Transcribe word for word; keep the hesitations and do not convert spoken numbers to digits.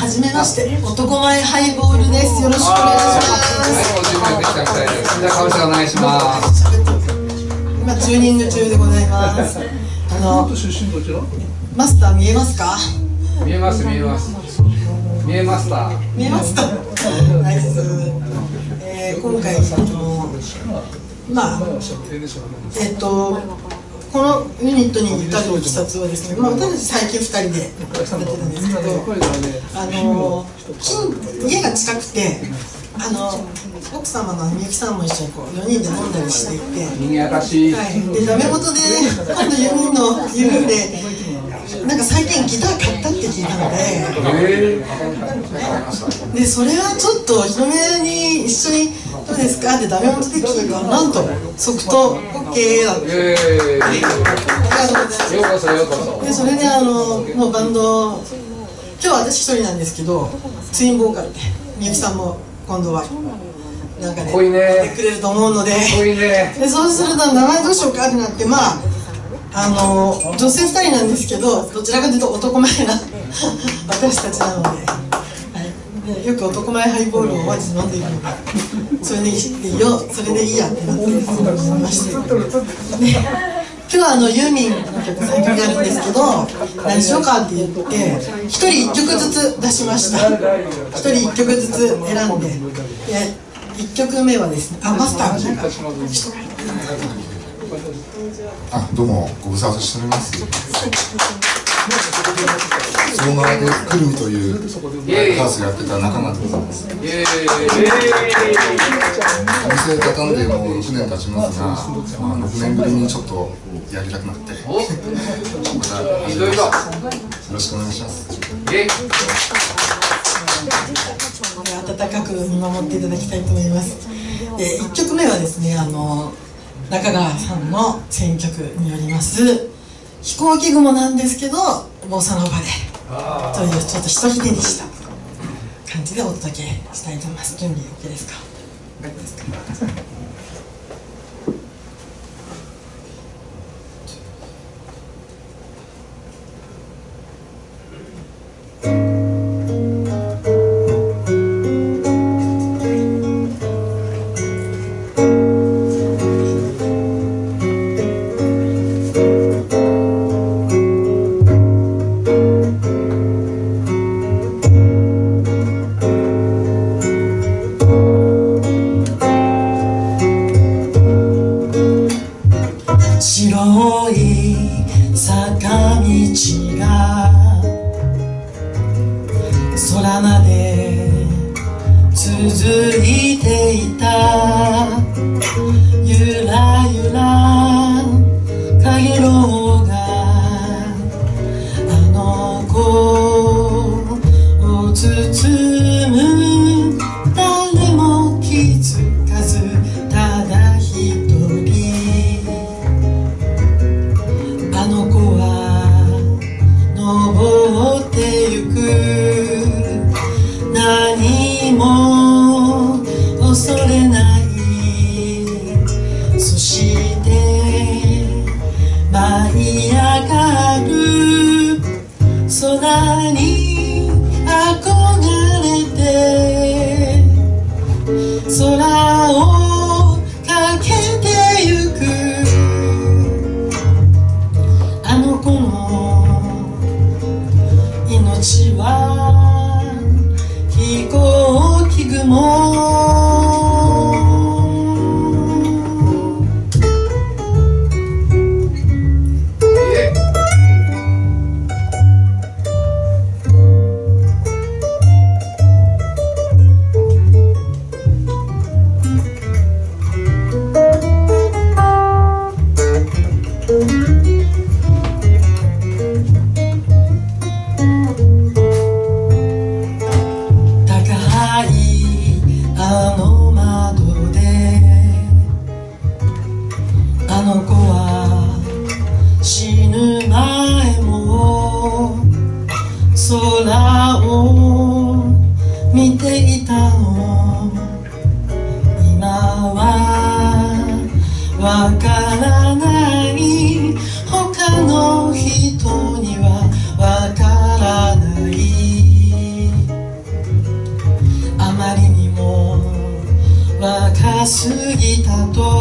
じめまして、男前ハイボールです。よろしくお願いします。 はい、ご準備できたみたいです。じゃあ、顔してお願いします。 今、チューニング中でございます。あの、マスター見えますか？ 見えます、見えます。見えました。 見えました。ナイス。えー、今回、あの、まあ、えっと、このユニットに至るいきさつはですね、まあ、私たち最近ふたりでやってるんですけど、あの近家が近くて、あの奥様のみゆきさんも一緒にこうよにんで飲んだりしていて、 にぎやかしい、 はい、でダメ元で今度よにんのユーでなんか最近ギター買ったって聞いたので、えー、でそれはちょっと広めに一緒にどうですかってダメ元で聞いたら、なんと即答 オーケー だって。えー、ありがとうございます。 ようこそようこそ。 でそれであのもうバンド、今日は私一人なんですけど、ツインボーカルでみゆきさんも今度はなんかねやってくれると思うので、でそうすると名前どうしようかってなって、まああの女性ふたりなんですけど、どちらかというと男前な私たちなので、はい、でよく男前ハイボールを毎日飲んでいるので、それでいいよ、それでいいやってなって思いまして、で今日はあのユーミンの曲さんきょくやるんですけど、何しようかって言ってひとりいっきょくずつ出しました。ひとりいっきょくずつ選んで、でいっきょくめはですね、あ、マスターあ、どうもご無沙汰しております。相馬でクルーというハウスやってた仲間でございます。お店畳んでもうろくねん経ちますが、まあ、ろくねんぶりにちょっとやりたくなってまた始めました。よろしくお願いします。 温かく見守っていただきたいと思います。でいっきょくめはですね、あの中川さんの選曲によります飛行機雲なんですけどボサノバでというちょっとひとひねりした感じでお届けしたいと思います。準備 OK ですか？ OK ですか？白い坂道が空まで続いていた、ゆらゆらかげろうがあの子を包む、誰も気づかずただ一人、あの子は登ってゆく、何も恐れない、そして舞い上がる空に憧れて、空をかけてゆく、あの子の命は飛行機雲。あの窓であの子は死ぬ前も空を見ていたの、今はわからない、他の人にはわからない、 んと